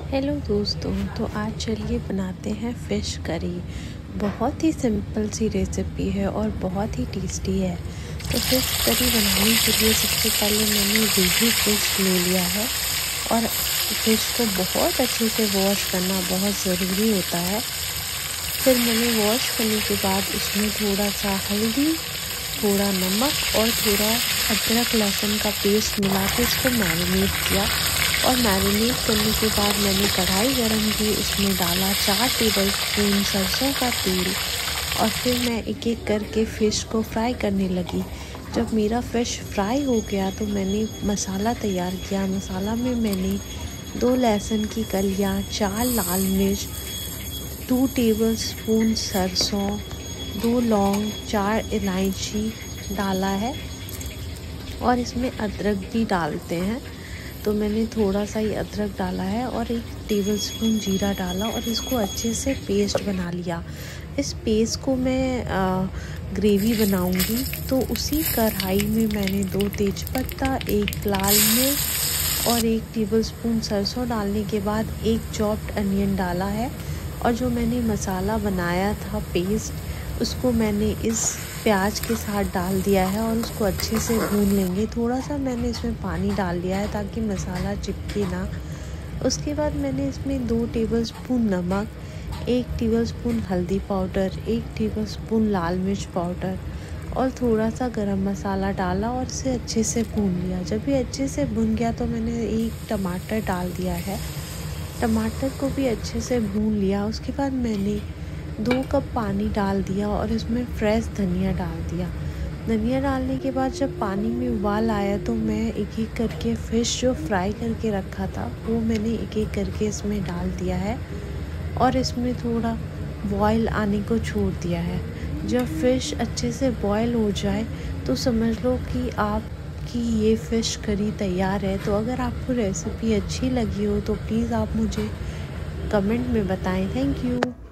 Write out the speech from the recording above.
Hello दोस्तों, तो आज चलिए बनाते हैं फ़िश करी। बहुत ही सिंपल सी रेसिपी है और बहुत ही टेस्टी है। तो फ़िश करी बनाने के लिए सबसे पहले मैंने रोहू फ़िश ले लिया है और फ़िश को बहुत अच्छे से वॉश करना बहुत ज़रूरी होता है। फिर मैंने वॉश करने के बाद उसमें थोड़ा सा हल्दी, थोड़ा नमक और थोड़ा अदरक लहसुन का पेस्ट मिला के उसको मैरिनेट किया। और मैरिनेट करने के बाद मैंने कढ़ाई गरम की, उसमें डाला 4 टेबलस्पून सरसों का तेल और फिर मैं एक एक करके फ़िश को फ्राई करने लगी। जब मेरा फ़िश फ्राई हो गया तो मैंने मसाला तैयार किया। मसाला में मैंने 2 लहसुन की कलियाँ, 4 लाल मिर्च, 2 टेबलस्पून सरसों, 2 लौंग, 4 इलायची डाला है और इसमें अदरक भी डालते हैं। तो मैंने थोड़ा सा ही अदरक डाला है और 1 टेबलस्पून जीरा डाला और इसको अच्छे से पेस्ट बना लिया। इस पेस्ट को मैं ग्रेवी बनाऊंगी, तो उसी कढ़ाई में मैंने 2 तेज़पत्ता, 1 लाल मिर्च और 1 टेबलस्पून सरसों डालने के बाद 1 चॉप्ड अनियन डाला है। और जो मैंने मसाला बनाया था पेस्ट, उसको मैंने इस प्याज के साथ डाल दिया है और उसको अच्छे से भून लेंगे। थोड़ा सा मैंने इसमें पानी डाल दिया है ताकि मसाला चिपके ना। उसके बाद मैंने इसमें 2 टेबलस्पून नमक, 1 टेबलस्पून हल्दी पाउडर, 1 टेबलस्पून लाल मिर्च पाउडर और थोड़ा सा गरम मसाला डाला और इसे अच्छे से भून लिया। जब ये अच्छे से भुन गया तो मैंने 1 टमाटर डाल दिया है। टमाटर को भी अच्छे से भून लिया। उसके बाद मैंने 2 कप पानी डाल दिया और इसमें फ्रेश धनिया डाल दिया। धनिया डालने के बाद जब पानी में उबाल आया तो मैं एक एक करके फ़िश जो फ्राई करके रखा था वो मैंने एक एक करके इसमें डाल दिया है और इसमें थोड़ा बॉयल आने को छोड़ दिया है। जब फ़िश अच्छे से बॉयल हो जाए तो समझ लो कि आपकी ये फ़िश करी तैयार है। तो अगर आपको रेसिपी अच्छी लगी हो तो प्लीज़ आप मुझे कमेंट में बताएं। Thank you.